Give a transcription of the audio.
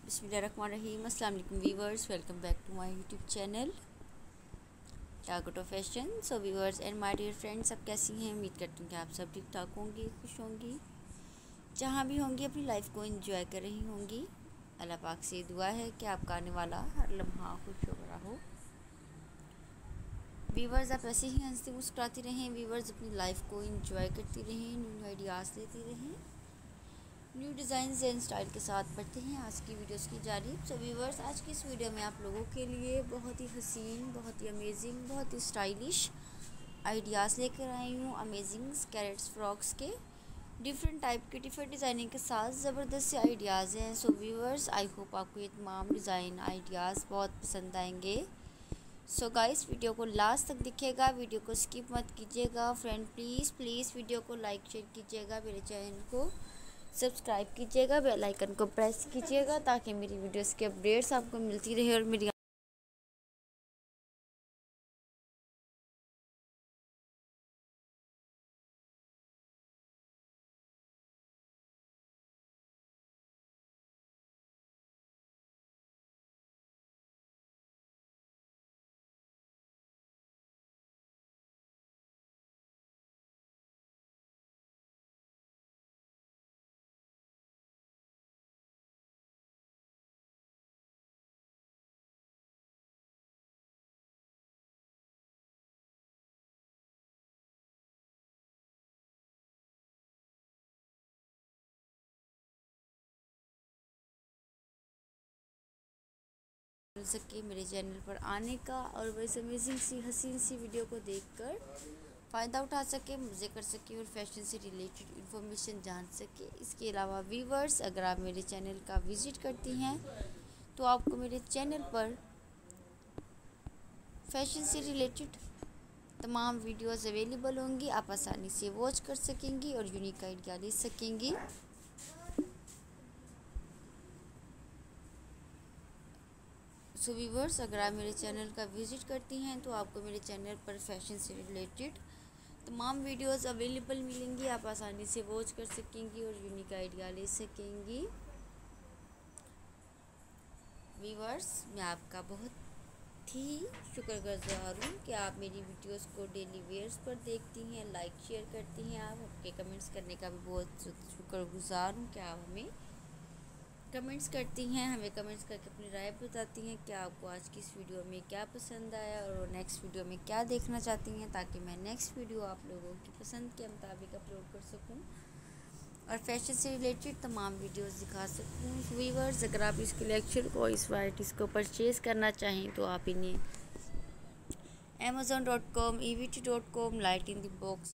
बिस्मिल्लाहिर्रहमानिर्रहीम। अस्सलाम वालेकुम viewers, welcome back to my YouTube channel target of fashion. So viewers and my dear friends, सब कैसी हैं? उम्मीद करती हूँ कि आप सब ठीक ठाक होंगी, खुश होंगी, जहाँ भी होंगी अपनी लाइफ को एंजॉय कर रही होंगी। अल्लाह पाक से दुआ है कि आपका आने वाला हर लम्हा खुश हो। व्यूअर्स आप ऐसे ही हंसते मुस्कुराती रहें, व्यूअर्स अपनी लाइफ को एंजॉय करती रहें, न्यू आइडियाज़ लेती रहें, न्यू डिज़ाइन एंड स्टाइल के साथ बढ़ते हैं आज की वीडियोस की जानिब। सो व्यूअर्स आज की इस वीडियो में आप लोगों के लिए बहुत ही हसीन, बहुत ही अमेजिंग, बहुत ही स्टाइलिश आइडियाज़ लेकर आई हूँ। अमेजिंग कैरेट्स फ्रॉक्स के डिफरेंट टाइप के डिफरेंट डिज़ाइनिंग के साथ ज़बरदस्त से आइडियाज़ हैं। सो व्यूअर्स आई होप आपको ये तमाम डिज़ाइन आइडियाज़ बहुत पसंद आएंगे। सो गाइस वीडियो को लास्ट तक दिखेगा, वीडियो को स्किप मत कीजिएगा। फ्रेंड प्लीज़ वीडियो को लाइक शेयर कीजिएगा, मेरे चैनल को सब्सक्राइब कीजिएगा, बेल आइकन को प्रेस कीजिएगा ताकि मेरी वीडियोस के अपडेट्स आपको मिलती रहे और मेरी मिल सके मेरे चैनल पर आने का और वैस अमेजिंग सी हसीन सी वीडियो को देखकर फ़ायदा उठा सके, मज़े कर सके और फैशन से रिलेटेड इन्फॉर्मेशन जान सके। इसके अलावा व्यूअर्स अगर आप मेरे चैनल का विज़िट करती हैं तो आपको मेरे चैनल पर फैशन से रिलेटेड तमाम वीडियोस अवेलेबल होंगी, आप आसानी से वॉच कर सकेंगी और यूनिक आइडिया ले सकेंगी। सो व्यूअर्स अगर आप मेरे चैनल का विज़िट करती हैं तो आपको मेरे चैनल पर फैशन से रिलेटेड तमाम वीडियोस अवेलेबल मिलेंगी, आप आसानी से वॉच कर सकेंगी और यूनिक आइडिया ले सकेंगी। व्यूअर्स मैं आपका बहुत ही शुक्रगुज़ार हूँ कि आप मेरी वीडियोस को डेली वेयर्स पर देखती हैं, लाइक शेयर करती हैं। आप आपके कमेंट्स करने का भी बहुत शुक्रगुज़ार हूँ कि आप हमें कमेंट्स करती हैं, हमें कमेंट्स करके अपनी राय बताती हैं कि आपको आज की इस वीडियो में क्या पसंद आया और नेक्स्ट वीडियो में क्या देखना चाहती हैं, ताकि मैं नेक्स्ट वीडियो आप लोगों की पसंद के मुताबिक अपलोड कर सकूं और फैशन से रिलेटेड तमाम वीडियोस दिखा सकूं। व्यूअर्स अगर आप इस कलेक्शन को, इस वैराइटीज़ को परचेज़ करना चाहें तो आप इन्हें amazon.com, evt.com, light in the box